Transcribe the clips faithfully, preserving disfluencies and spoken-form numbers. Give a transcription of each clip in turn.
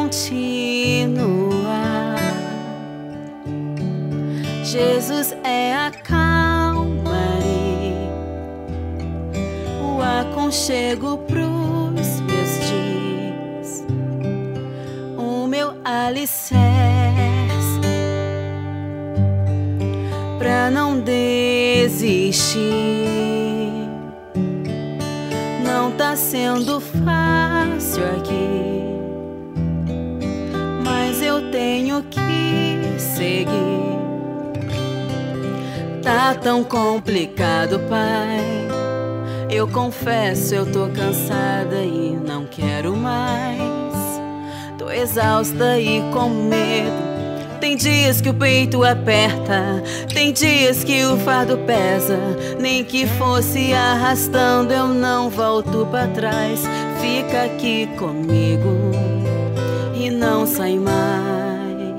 continuar. Jesus é a calmaria, o aconchego pros meus dias, o meu alicerce pra não desistir. Não tá sendo fácil aqui, mas eu tenho que seguir. Tá tão complicado, Pai. Eu confesso, eu tô cansada e não quero mais. Tô exausta e com medo. Tem dias que o peito aperta, tem dias que o fardo pesa. Nem que fosse arrastando, eu não volto pra trás. Fica aqui comigo e não sai mais.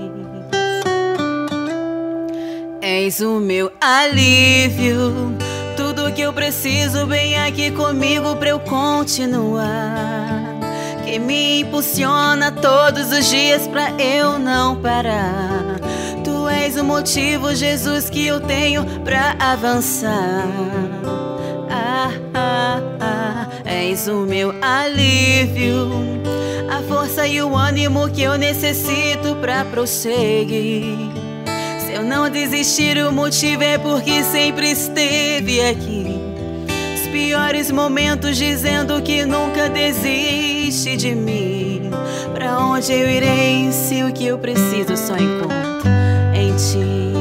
És o meu alívio, tudo que eu preciso bem aqui comigo pra eu continuar. Que me impulsiona todos os dias pra eu não parar. Tu és o motivo, Jesus, que eu tenho pra avançar. Ah, ah, ah, és o meu alívio, a força e o ânimo que eu necessito pra prosseguir. Se eu não desistir, o motivo é porque sempre esteve aqui. Os piores momentos dizendo que nunca desiste de mim. Pra onde eu irei se o que eu preciso só encontro em ti?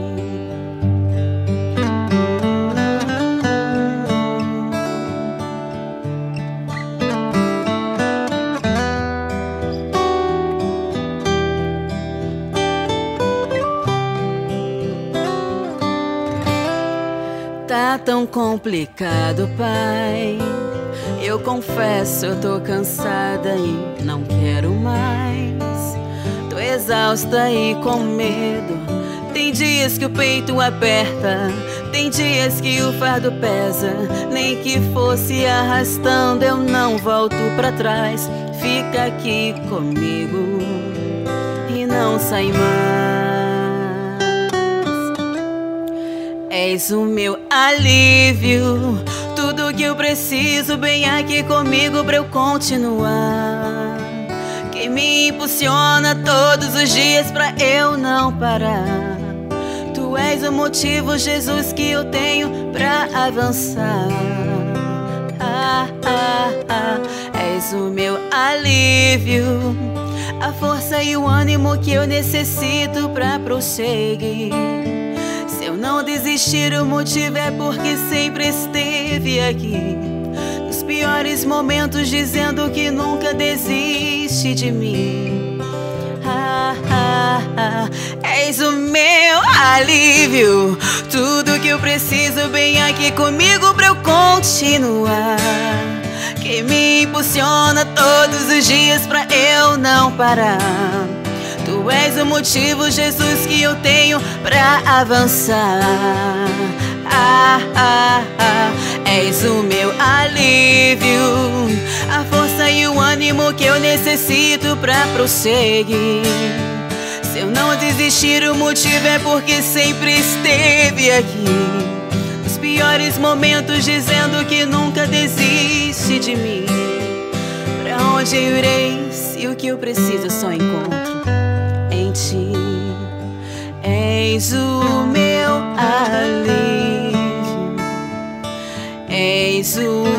Tá tão complicado, Pai. Eu confesso, eu tô cansada e não quero mais. Tô exausta e com medo. Tem dias que o peito aperta, tem dias que o fardo pesa. Nem que fosse arrastando, eu não volto pra trás. Fica aqui comigo e não sai mais. És o meu alívio, tudo que eu preciso bem aqui comigo pra eu continuar. Quem me impulsiona todos os dias pra eu não parar. Tu és o motivo, Jesus, que eu tenho pra avançar. Ah, ah, ah, és o meu alívio, a força e o ânimo que eu necessito pra prosseguir. Se eu não desistir, o motivo é porque sempre esteve aqui. Nos piores momentos dizendo que nunca desiste de mim. Ah, ah, ah, és o meu alívio, tudo que eu preciso bem aqui comigo pra eu continuar. Que me impulsiona todos os dias pra eu não parar. Tu és o motivo, Jesus, que eu tenho pra avançar. Ah, ah, ah, és o meu alívio, a força e o ânimo que eu necessito pra prosseguir. Se eu não desistir, o motivo é porque sempre esteve aqui. Nos piores momentos dizendo que nunca desiste de mim. Pra onde eu irei se o que eu preciso só encontro em ti? És o meu alívio, és o